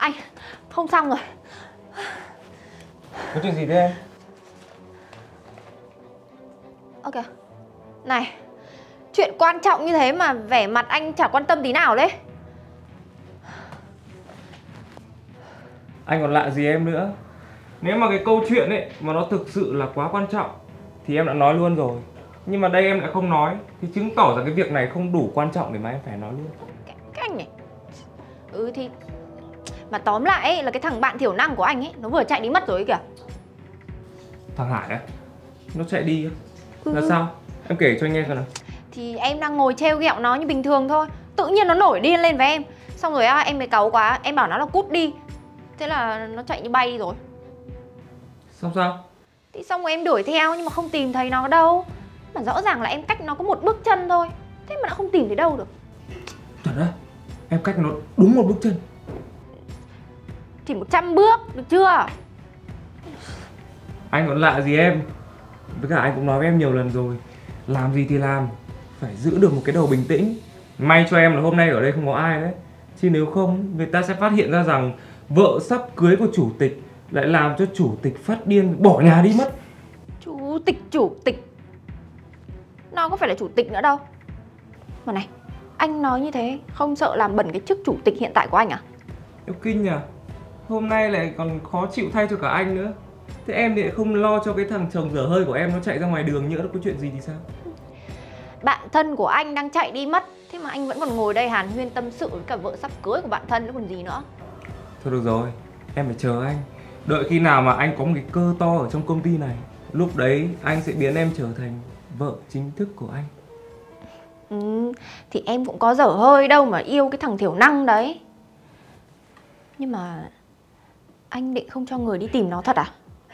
Anh, không xong rồi. Có chuyện gì thế em? Ơ kìa. Này, chuyện quan trọng như thế mà vẻ mặt anh chả quan tâm tí nào đấy. Anh còn lạ gì em nữa. Nếu mà cái câu chuyện ấy mà nó thực sự là quá quan trọng thì em đã nói luôn rồi. Nhưng mà đây em lại không nói thì chứng tỏ rằng cái việc này không đủ quan trọng để mà em phải nói luôn. Cái anh này. Thì mà tóm lại ấy, là cái thằng bạn thiểu năng của anh ấy nó vừa chạy đi mất rồi ấy kìa. Thằng Hải á? Nó chạy đi á? Là sao? Em kể cho anh nghe coi nào. Thì em đang ngồi trêu ghẹo nó như bình thường thôi, tự nhiên nó nổi điên lên với em. Xong rồi em mới cáu quá, em bảo nó là cút đi. Thế là nó chạy như bay đi rồi. Xong sao? Thì xong rồi em đuổi theo nhưng mà không tìm thấy nó đâu. Mà rõ ràng là em cách nó có một bước chân thôi, thế mà đã không tìm thấy đâu được. Thật á? Em cách nó đúng một bước chân? Thì 100 bước, được chưa? Anh còn lạ gì em. Với cả anh cũng nói với em nhiều lần rồi, làm gì thì làm, phải giữ được một cái đầu bình tĩnh. May cho em là hôm nay ở đây không có ai đấy. Chứ nếu không, người ta sẽ phát hiện ra rằng vợ sắp cưới của chủ tịch lại làm cho chủ tịch phát điên bỏ nhà đi mất. Chủ tịch nó có phải là chủ tịch nữa đâu. Mà này, anh nói như thế không sợ làm bẩn cái chức chủ tịch hiện tại của anh à? Em kinh nhỉ. Hôm nay lại còn khó chịu thay cho cả anh nữa. Thế em thì lại không lo cho cái thằng chồng dở hơi của em nó chạy ra ngoài đường nhỡ nó có chuyện gì thì sao? Bạn thân của anh đang chạy đi mất, thế mà anh vẫn còn ngồi đây hàn huyên tâm sự với cả vợ sắp cưới của bạn thân nữa còn gì nữa. Thôi được rồi, em phải chờ anh. Đợi khi nào mà anh có một cái cơ to ở trong công ty này, lúc đấy anh sẽ biến em trở thành vợ chính thức của anh. Thì em cũng có dở hơi đâu mà yêu cái thằng thiểu năng đấy. Nhưng mà anh định không cho người đi tìm nó thật à?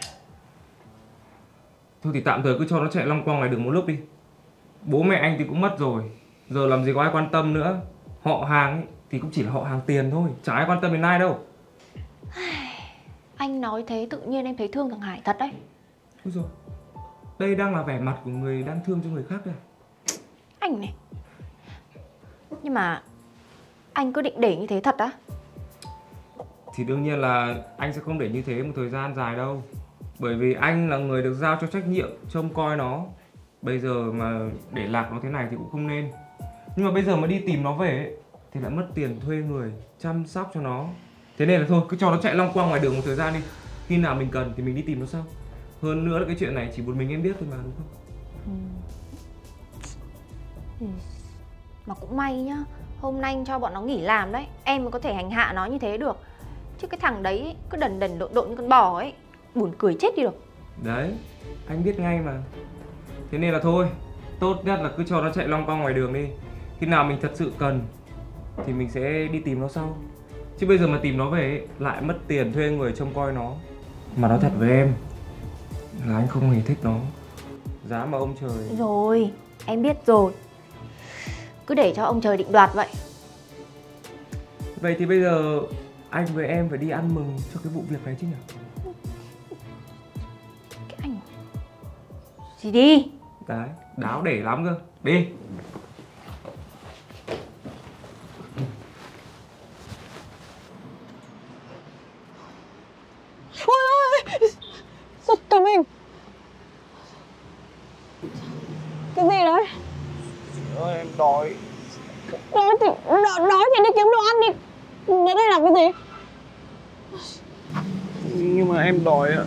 Thôi thì tạm thời cứ cho nó chạy long quong ngoài đường một lúc đi. Bố mẹ anh thì cũng mất rồi, giờ làm gì có ai quan tâm nữa. Họ hàng ấy, thì cũng chỉ là họ hàng tiền thôi, chẳng ai quan tâm đến ai đâu. Anh nói thế tự nhiên em thấy thương thằng Hải thật đấy. Ôi dồi, đây đang là vẻ mặt của người đang thương cho người khác đây. Anh này. Nhưng mà anh cứ định để như thế thật á? Thì đương nhiên là anh sẽ không để như thế một thời gian dài đâu. Bởi vì anh là người được giao cho trách nhiệm trông coi nó. Bây giờ mà để lạc nó thế này thì cũng không nên. Nhưng mà bây giờ mà đi tìm nó về ấy, thì lại mất tiền thuê người chăm sóc cho nó. Thế nên là thôi cứ cho nó chạy long quang ngoài đường một thời gian đi. Khi nào mình cần thì mình đi tìm nó sau. Hơn nữa là cái chuyện này chỉ một mình em biết thôi mà, đúng không? Mà cũng may nhá, hôm nay anh cho bọn nó nghỉ làm đấy, em mới có thể hành hạ nó như thế được. Chứ cái thằng đấy cứ đần đần độn độn như con bò ấy, buồn cười chết đi được. Đấy, anh biết ngay mà. Thế nên là thôi, tốt nhất là cứ cho nó chạy long quang ngoài đường đi. Khi nào mình thật sự cần thì mình sẽ đi tìm nó sau. Chứ bây giờ mà tìm nó về ấy, lại mất tiền thuê người trông coi nó. Mà nói thật với em là anh không hề thích nó. Giá mà ông trời. Rồi, em biết rồi. Cứ để cho ông trời định đoạt vậy. Vậy thì bây giờ anh với em phải đi ăn mừng cho cái vụ việc này chứ nhỉ? Cái anh gì đi. Đấy, đáo để lắm cơ. Đi. Giật cả mình. Cái gì đấy? Ơi em đói. Đói thì đi kiếm đồ ăn đi. Đến đây làm cái gì? Nhưng mà em đói ạ.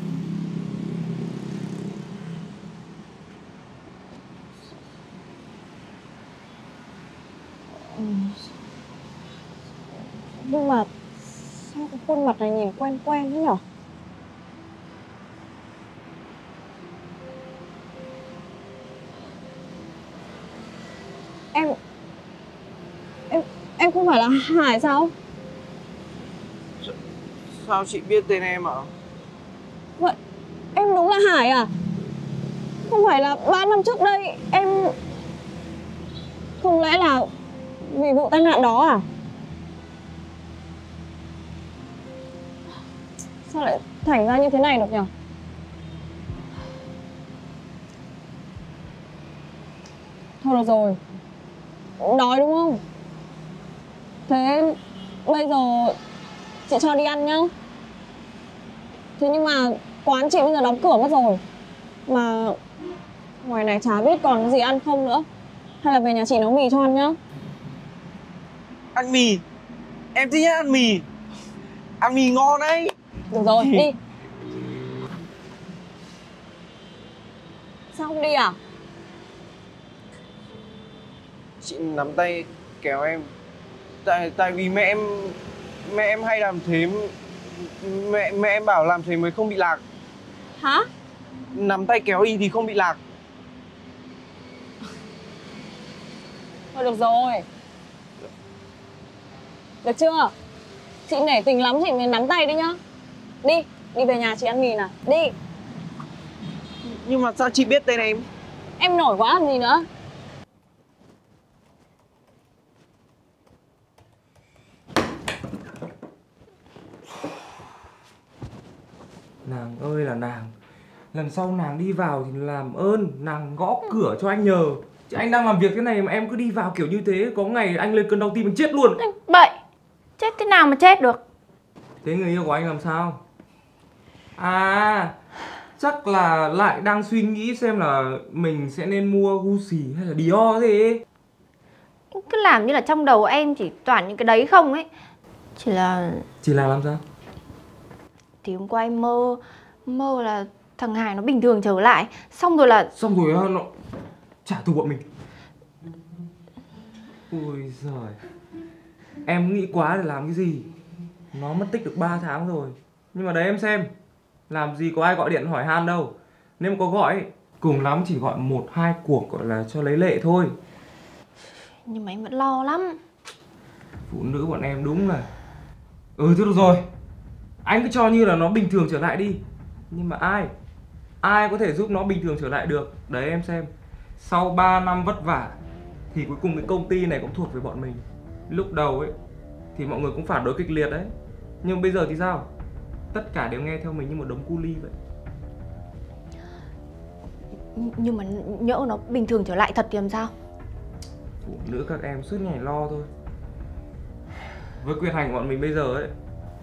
Nhưng mà sao cái khuôn mặt này nhìn quen quen thế nhở? Em không phải là Hải sao? Sao chị biết tên em ạ? Vậy em đúng là Hải à? Không phải là 3 năm trước đây em... Không lẽ là vì vụ tai nạn đó à? Sao lại thành ra như thế này được nhở? Thôi được rồi. Đói đúng không? Thế bây giờ chị cho đi ăn nhá. Thế nhưng mà quán chị bây giờ đóng cửa mất rồi. Mà ngoài này chả biết còn cái gì ăn không nữa. Hay là về nhà chị nấu mì cho ăn nhá. Ăn mì. Em thích nhất ăn mì. Ăn mì ngon đấy. Được rồi, đi. Sao không đi à? Chị nắm tay kéo em. Tại vì mẹ em hay làm thế. Mẹ em bảo làm thế mới không bị lạc. Hả? Nắm tay kéo đi thì không bị lạc. Thôi được rồi. Được chưa? Chị nể tình lắm chị mới nắm tay đi nhá. Đi, đi về nhà chị ăn mì nào. Đi. Nhưng mà sao chị biết tên em? Em nổi quá làm gì nữa. Nàng ơi là nàng, lần sau nàng đi vào thì làm ơn nàng gõ cửa cho anh nhờ. Chứ anh đang làm việc thế này mà em cứ đi vào kiểu như thế, có ngày anh lên cơn đau tim anh chết luôn. Bậy, chết thế nào mà chết được. Thế người yêu của anh làm sao? À, chắc là lại đang suy nghĩ xem là mình sẽ nên mua Gucci hay là Dior gì. Cứ làm như là trong đầu em chỉ toàn những cái đấy không ấy. Chỉ là làm sao? thì hôm qua em mơ là thằng Hải nó bình thường trở lại. Xong rồi Nó trả thù bọn mình. Ôi giời, em nghĩ quá để làm cái gì. Nó mất tích được 3 tháng rồi. Nhưng mà đấy em xem, làm gì có ai gọi điện hỏi han đâu. Nếu mà có gọi ấy, cùng lắm chỉ gọi 1-2 cuộc gọi là cho lấy lệ thôi. Nhưng mà em vẫn lo lắm. Phụ nữ bọn em đúng là... thôi được rồi, anh cứ cho như là nó bình thường trở lại đi. Nhưng mà ai có thể giúp nó bình thường trở lại được. Đấy em xem, sau 3 năm vất vả thì cuối cùng cái công ty này cũng thuộc về bọn mình. Lúc đầu ấy thì mọi người cũng phản đối kịch liệt đấy. Nhưng bây giờ thì sao? Tất cả đều nghe theo mình như một đống cu li vậy. Nhưng mà nhỡ nó bình thường trở lại thật thì làm sao? Phụ nữ các em suốt ngày lo thôi. Với quyền hành của bọn mình bây giờ ấy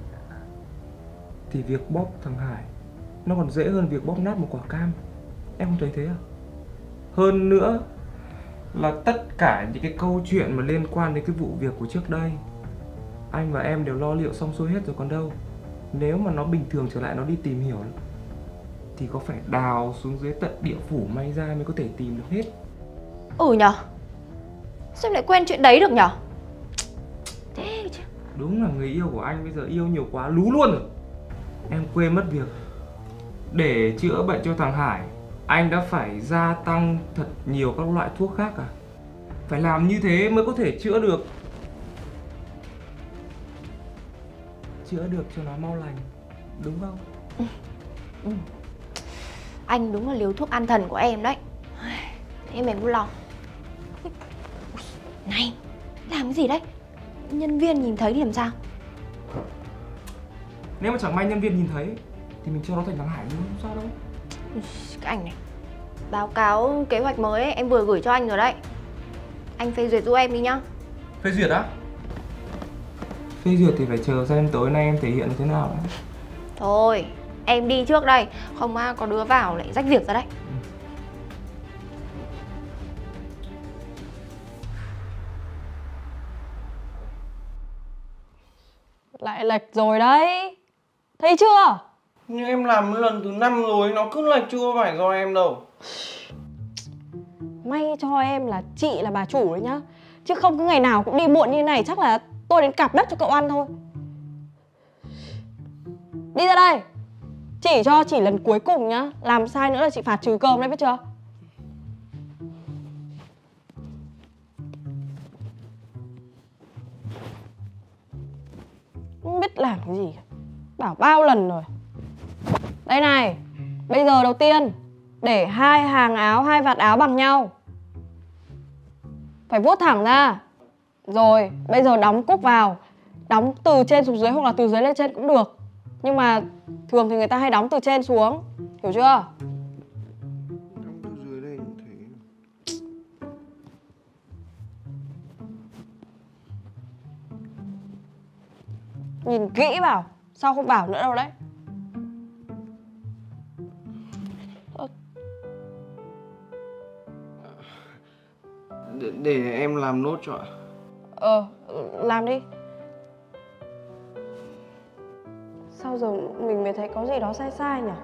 thì việc bóp thằng Hải nó còn dễ hơn việc bóp nát một quả cam. Em không thấy thế à? Hơn nữa là tất cả những cái câu chuyện mà liên quan đến cái vụ việc của trước đây, anh và em đều lo liệu xong xuôi hết rồi còn đâu. Nếu mà nó bình thường trở lại, nó đi tìm hiểu thì có phải đào xuống dưới tận địa phủ may ra mới có thể tìm được hết. Ừ nhở? Sao lại quên chuyện đấy được nhở? Thế chứ. Đúng là người yêu của anh bây giờ yêu nhiều quá lú luôn rồi. Em quên mất việc để chữa bệnh cho thằng Hải, anh đã phải gia tăng thật nhiều các loại thuốc khác à? Phải làm như thế mới có thể chữa được cho nó mau lành, đúng không? Ừ. Anh đúng là liều thuốc an thần của em đấy. Thế mình cũng lo. Này, làm cái gì đấy? Nhân viên nhìn thấy thì làm sao? Nếu mà chẳng may nhân viên nhìn thấy thì mình cho nó thành thằng Hải luôn, không sao đâu. Cái anh này, báo cáo kế hoạch mới ấy, em vừa gửi cho anh rồi đấy. Anh phê duyệt giúp em đi nhá. Phê duyệt á? Phê duyệt thì phải chờ xem tối nay em thể hiện thế nào đó. Thôi, em đi trước đây, không có đứa vào lại rách việc ra đấy. Lại lệch rồi đấy. Thấy chưa? Nhưng em làm lần thứ 5 rồi, nó cứ lệch chưa phải do em đâu. May cho em là chị là bà chủ đấy nhá. Chứ không cứ ngày nào cũng đi muộn như này chắc là tôi đến cạp đất cho cậu ăn thôi. Đi ra đây. Chỉ lần cuối cùng nhá. Làm sai nữa là chị phạt trừ cơm đấy, biết chưa? Không biết làm cái gì. Bảo bao lần rồi. Đây này. Bây giờ đầu tiên để 2 hàng áo, 2 vạt áo bằng nhau. Phải vuốt thẳng ra. Rồi, bây giờ đóng cúc vào. Đóng từ trên xuống dưới hoặc là từ dưới lên trên cũng được. Nhưng mà thường thì người ta hay đóng từ trên xuống. Hiểu chưa? Đóng từ dưới lên thế. Nhìn kỹ vào, sao không bảo nữa đâu đấy. Để em làm nốt cho ạ. Làm đi. Sao giờ mình mới thấy có gì đó sai sai nhỉ?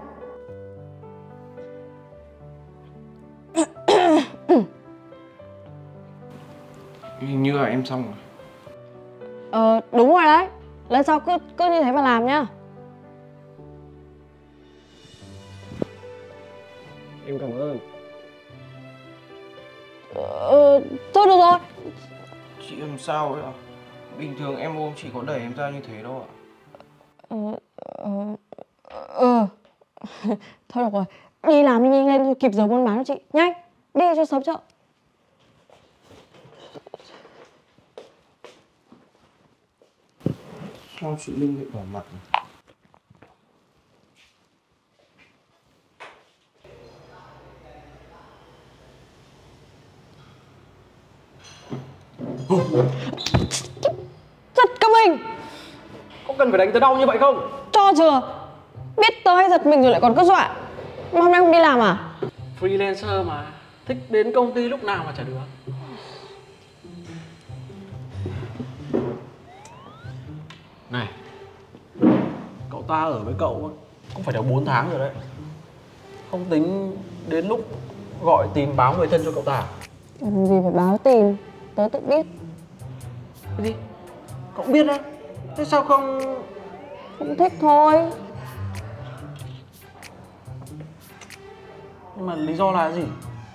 Hình như là em xong rồi. Đúng rồi đấy. Lần sau cứ như thế mà làm nhá. Em cảm ơn. Thôi được rồi. Chị làm sao ấy ạ? Bình thường em ôm chị có đẩy em ra như thế đâu ạ. Thôi được rồi. Đi làm đi nhanh lên kịp giờ buôn bán cho chị. Nhanh, đi cho sớm chợ. Sao chị Linh lại bỏ mặt này? Giật cả mình. Có cần phải đánh tớ đau như vậy không? Cho chưa? Biết tớ hay giật mình rồi lại còn cứ dọa. Mà hôm nay không đi làm à? Freelancer mà, thích đến công ty lúc nào mà chả được. Này, cậu ta ở với cậu cũng phải được 4 tháng rồi đấy. Không tính đến lúc gọi tìm báo người thân cho cậu ta. Làm gì phải báo tìm, tớ tự biết. Cái gì? Cậu biết đấy. Thế sao không... Không thích thôi. Nhưng mà lý do là gì?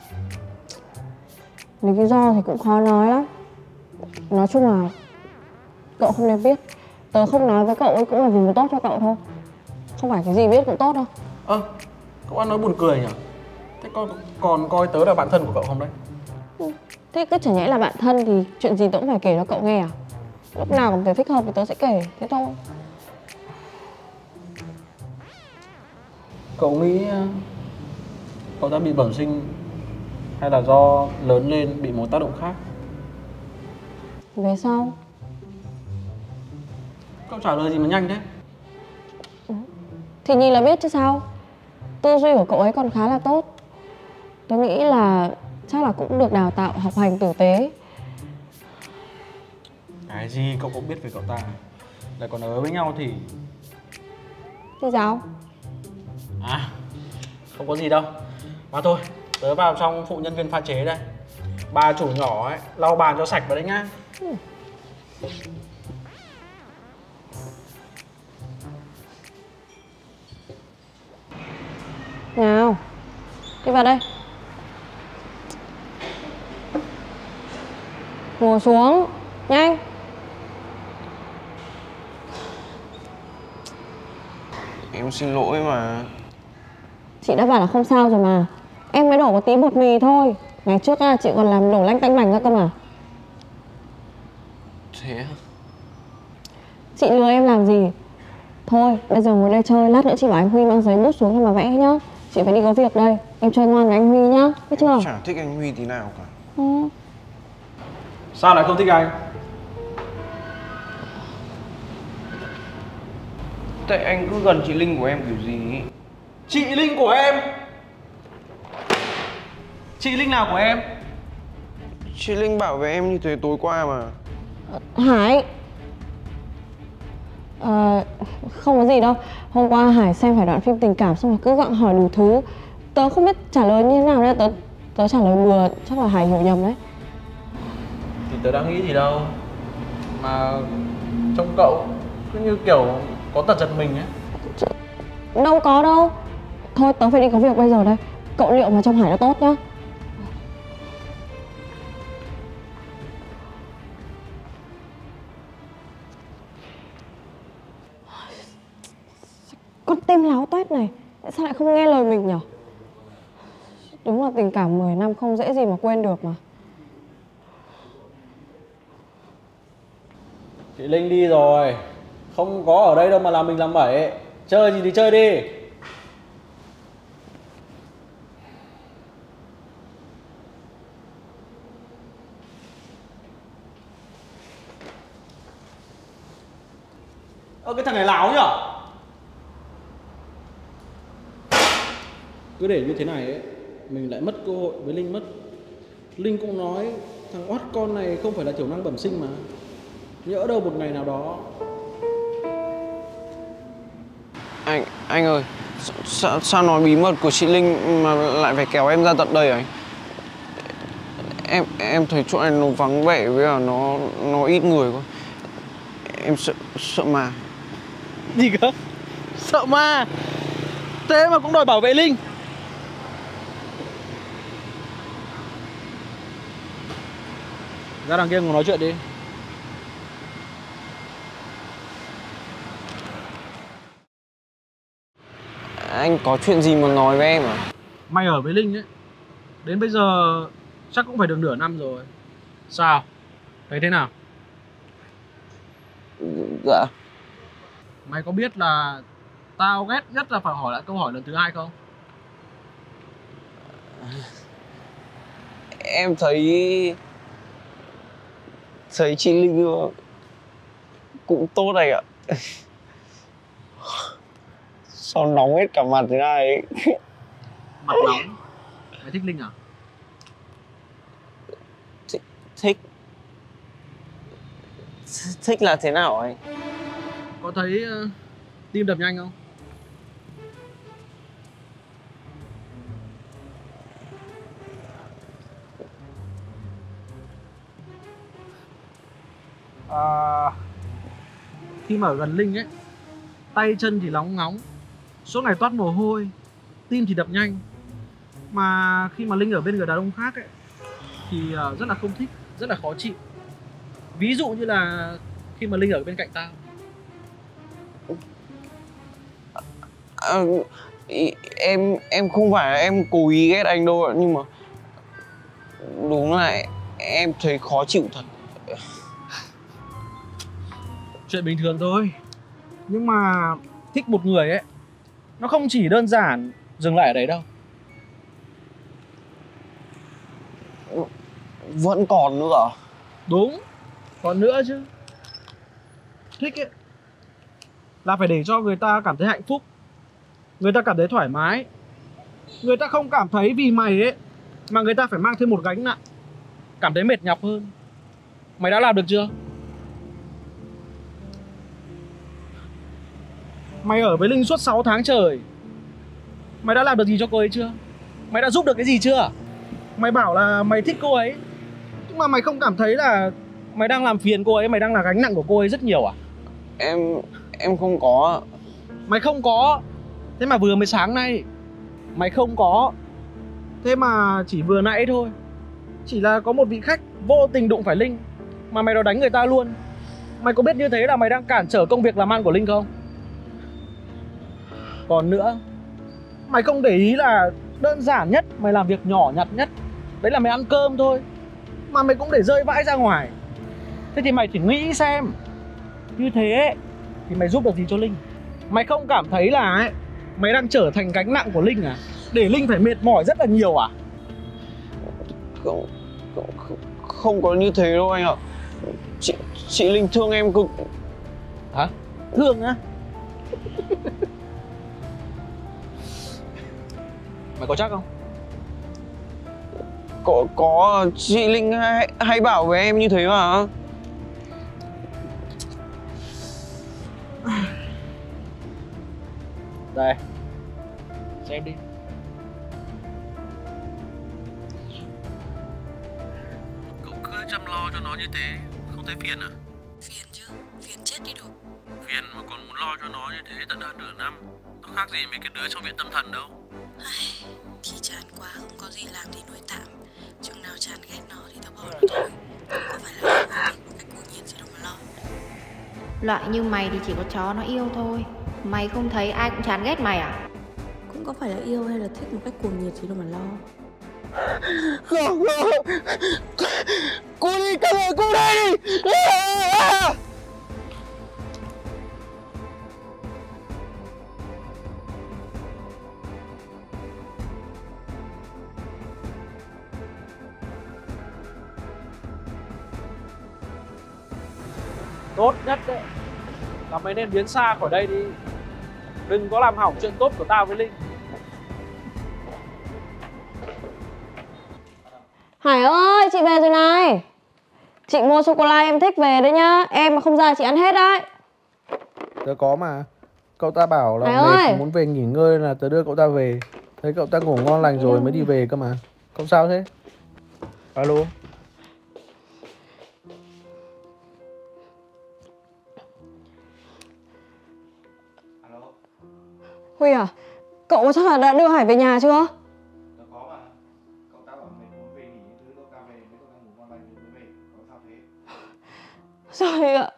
Lý do thì cũng khó nói lắm. Nói chung là cậu không nên biết. Tớ không nói với cậu ấy cũng là vì muốn tốt cho cậu thôi. Không phải cái gì biết cũng tốt đâu. Cậu ăn nói buồn cười nhỉ? Thế còn coi tớ là bạn thân của cậu không đấy? Thế cứ chả nhẽ là bạn thân thì chuyện gì tớ cũng phải kể cho cậu nghe à? Lúc nào cảm thấy thích hợp thì tớ sẽ kể, thế thôi. Cậu nghĩ cậu ta bị bẩm sinh hay là do lớn lên bị một tác động khác? Về sau Cậu trả lời gì mà nhanh thế? thì nhìn là biết chứ sao. Tư duy của cậu ấy còn khá là tốt. Tớ nghĩ là chắc là cũng được đào tạo học hành tử tế. Cái gì cậu cũng biết về cậu ta. Lại còn ở với nhau thì... Thì sao? À, không có gì đâu. Mà thôi, tớ vào trong phụ nhân viên pha chế đây. Bà chủ nhỏ ấy, lau bàn cho sạch vào đấy nhá. Nào, đi vào đây. Ngồi xuống, nhanh. Em xin lỗi mà. Chị đã bảo là không sao rồi mà. Em mới đổ một tí bột mì thôi. Ngày trước chị còn làm đổ lanh tanh bành ra cơ mà. Thế à? Chị lừa em làm gì? Thôi, bây giờ ngồi đây chơi, lát nữa chị bảo anh Huy mang giấy bút xuống cho mà vẽ nhá. Chị phải đi có việc đây. Em chơi ngoan với anh Huy nhá, biết chưa? Em chả thích anh Huy tí nào cả. Sao lại không thích anh? Tại anh cứ gần chị Linh của em kiểu gì ý. Chị Linh của em? Chị Linh nào của em? Chị Linh bảo với em như thế tối qua mà. Hải. Không có gì đâu. Hôm qua Hải xem phải đoạn phim tình cảm xong rồi cứ gặng hỏi đủ thứ. Tớ không biết trả lời như thế nào nên tớ trả lời bừa, chắc là Hải hiểu nhầm đấy. Thì tớ đang nghĩ gì đâu. Mà trông cậu cứ như kiểu có tật giật mình ấy. Đâu có đâu. Thôi tớ phải đi có việc bây giờ đây. Cậu liệu mà trông Hải nó tốt nhá. Con tim láo toét này, tại sao lại không nghe lời mình nhở? Đúng là tình cảm 10 năm không dễ gì mà quên được mà. Chị Linh đi rồi. Không có ở đây đâu mà làm mình làm bậy. Chơi gì thì chơi đi. Cái thằng này láo nhở? Cứ để như thế này ấy, mình lại mất cơ hội với Linh mất. Linh cũng nói thằng oát con này không phải là thiểu năng bẩm sinh mà. Nhỡ đâu một ngày nào đó. Anh ơi, sao nói bí mật của chị Linh mà lại phải kéo em ra tận đây ấy? Em thấy chỗ này nó vắng vẻ với cả nó ít người quá. Em sợ ma. Gì cơ? Sợ ma? Thế mà cũng đòi bảo vệ Linh? Ra đằng kia ngồi nói chuyện đi. Anh có chuyện gì mà nói với em à? Mày ở với Linh ấy, đến bây giờ chắc cũng phải được nửa năm rồi. Sao? Thấy thế nào? Dạ. Mày có biết là tao ghét nhất là phải hỏi lại câu hỏi lần thứ hai không? Em thấy chị Linh cũng tốt này ạ. Sao nóng hết cả mặt thế này? Mặt nóng. Mày thích Linh à? Thích là thế nào anh? Có thấy tim đập nhanh không? Khi mà ở gần Linh ấy, tay chân thì nóng ngóng, suốt ngày toát mồ hôi, tim thì đập nhanh. Mà khi mà Linh ở bên người đàn ông khác ấy thì rất là không thích, rất là khó chịu. Ví dụ như là khi mà Linh ở bên cạnh tao. Em không phải là em cố ý ghét anh đâu ạ, nhưng mà đúng là em thấy khó chịu thật. Chuyện bình thường thôi. Nhưng mà thích một người ấy, nó không chỉ đơn giản dừng lại ở đấy đâu. Vẫn còn nữa à? Đúng, còn nữa chứ. Thích ấy là phải để cho người ta cảm thấy hạnh phúc, người ta cảm thấy thoải mái, người ta không cảm thấy vì mày ấy mà người ta phải mang thêm một gánh nặng, cảm thấy mệt nhọc hơn. Mày đã làm được chưa? Mày ở với Linh suốt 6 tháng trời, mày đã làm được gì cho cô ấy chưa? Mày đã giúp được cái gì chưa? Mày bảo là mày thích cô ấy, nhưng mà mày không cảm thấy là mày đang làm phiền cô ấy, mày đang là gánh nặng của cô ấy rất nhiều à? Em không có. Mày không có. Thế mà vừa mới sáng nay mày không có. Thế mà chỉ vừa nãy thôi, chỉ là có một vị khách vô tình đụng phải Linh mà mày đòi đánh người ta luôn. Mày có biết như thế là mày đang cản trở công việc làm ăn của Linh không? Còn nữa, mày không để ý là đơn giản nhất, mày làm việc nhỏ nhặt nhất, đấy là mày ăn cơm thôi, mà mày cũng để rơi vãi ra ngoài. Thế thì mày chỉ nghĩ xem, như thế thì mày giúp được gì cho Linh? Mày không cảm thấy là ấy, mày đang trở thành gánh nặng của Linh à? Để Linh phải mệt mỏi rất là nhiều à? Không có như thế đâu anh ạ. Chị Linh thương em cực. Hả? Thương á? Mày có chắc không? Có, chị Linh hay bảo với em như thế mà. Đây, xem đi. Cậu cứ chăm lo cho nó như thế, không thấy phiền à? Phiền chứ, phiền chết đi được. Phiền mà còn muốn lo cho nó như thế tận hơn nửa năm. Nó khác gì mấy cái đứa trong viện tâm thần đâu. Thì chán quá, không có gì làm thì nuôi tạm. Chừng nào chán ghét nó thì tao bỏ nó thôi. Không phải là tao thích một cách cố nhiên gì đâu mà lo. Loại như mày thì chỉ có chó nó yêu thôi. Mày không thấy ai cũng chán ghét mày à? Cũng có phải là yêu hay là thích một cách cuồng nhiệt gì đâu mà lo. Không, cô đi, các bạn cô đây đi. Tốt nhất đấy là mày nên biến xa khỏi đây đi. Đừng có làm hỏng chuyện tốt của tao với Linh. Hải ơi, chị về rồi này. Chị mua sô-cô-la em thích về đấy nhá. Em mà không ra chị ăn hết đấy. Tớ có mà. Cậu ta bảo là Hải mệt ơi. muốn về nghỉ ngơi là tớ đưa cậu ta về. Thấy cậu ta ngủ ngon lành rồi mới đi về cơ mà. Không sao thế? Alo. Huy à, cậu chắc là đã đưa Hải về nhà chưa? Tớ có mà. Cậu ta bảo mình muốn về nghỉ những thứ, cậu ta về, nếu cậu ta ngủ ngon lành thì mới về. Có sao thế? Rồi ạ.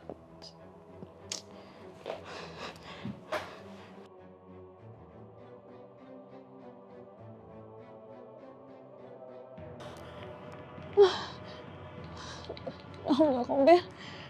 Không, không biết.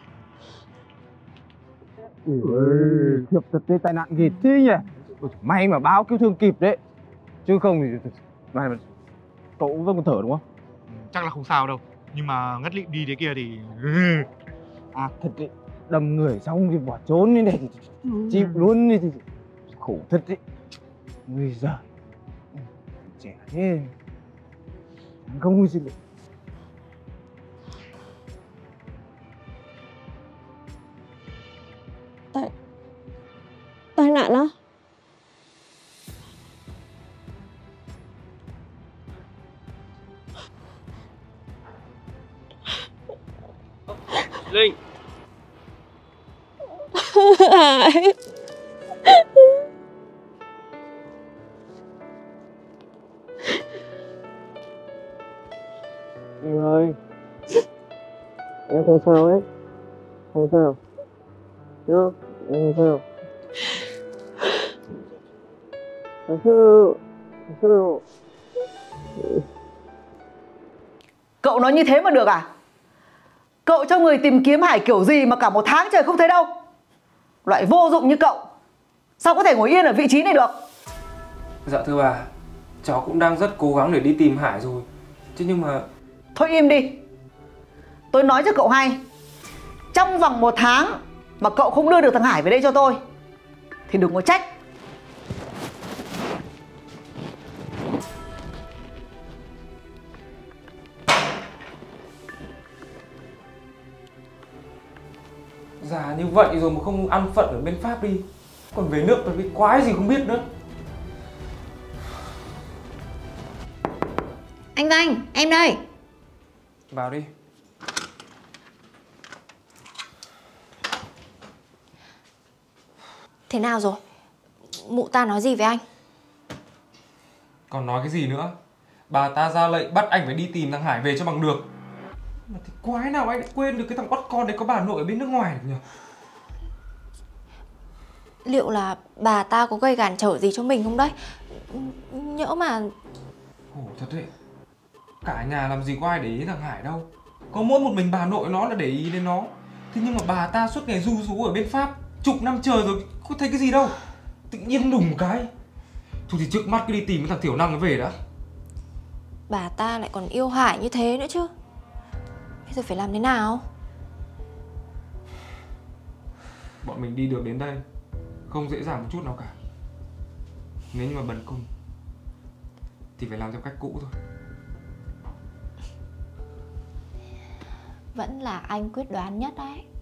Thiệp thật đấy, tai nạn ghê thế nhỉ. May mà báo cứu thương kịp đấy. Chứ không thì... Này mà... Cậu vẫn còn thở đúng không? Chắc là không sao đâu. Nhưng mà ngất lịm đi thế kia thì... À thật đấy. Đâm người xong thì bỏ trốn đi này. Chịu luôn đi thì... Khổ thật đấy. Bây giờ... Trẻ thế... Không gì được. Tai nạn á? Linh. Hải. Em ơi. Em không sao ấy. Không sao. Nhá. Em không sao. Không sao. Không sao. Cậu nói như thế mà được à? Cậu cho người tìm kiếm Hải kiểu gì mà cả một tháng trời không thấy đâu? Loại vô dụng như cậu sao có thể ngồi yên ở vị trí này được? Dạ thưa bà, cháu cũng đang rất cố gắng để đi tìm Hải rồi. Chứ nhưng mà... Thôi im đi. Tôi nói cho cậu hay, trong vòng 1 tháng mà cậu không đưa được thằng Hải về đây cho tôi thì đừng có trách. Già như vậy rồi mà không ăn phận ở bên Pháp đi. Còn về nước tôi cái quái gì không biết nữa. Anh Vanh, em đây. Vào đi. Thế nào rồi? Mụ ta nói gì với anh? Còn nói cái gì nữa? Bà ta ra lệnh bắt anh phải đi tìm thằng Hải về cho bằng được. Mà thì quái nào anh lại quên được cái thằng oắt con đấy có bà nội ở bên nước ngoài được nhỉ? Liệu là bà ta có gây cản trở gì cho mình không đấy? Nhỡ mà... Khổ thật đấy. Cả nhà làm gì có ai để ý thằng Hải đâu. Có mỗi một mình bà nội nó là để ý đến nó. Thế nhưng mà bà ta suốt ngày ru rú ở bên Pháp chục năm trời rồi, có thấy cái gì đâu. Tự nhiên đùng một cái. Thôi thì trước mắt cứ đi tìm cái thằng Thiểu Năng nó về đã. Bà ta lại còn yêu Hải như thế nữa chứ. Bây giờ phải làm thế nào? Bọn mình đi được đến đây không dễ dàng một chút nào cả. Nếu như mà bần cùng thì phải làm theo cách cũ thôi. Vẫn là anh quyết đoán nhất đấy.